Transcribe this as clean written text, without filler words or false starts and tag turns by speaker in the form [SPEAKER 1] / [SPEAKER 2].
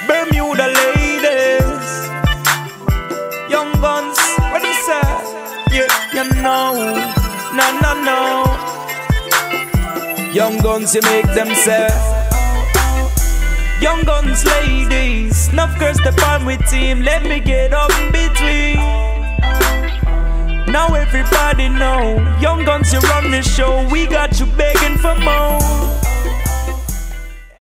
[SPEAKER 1] Bermuda ladies, young guns, what do you say? Yeah, you know, no. Young guns, you make them say. Young guns, ladies, enough girls to farm with team. Let me get up in between. Now everybody know, young guns, you run the show. We got you begging for more.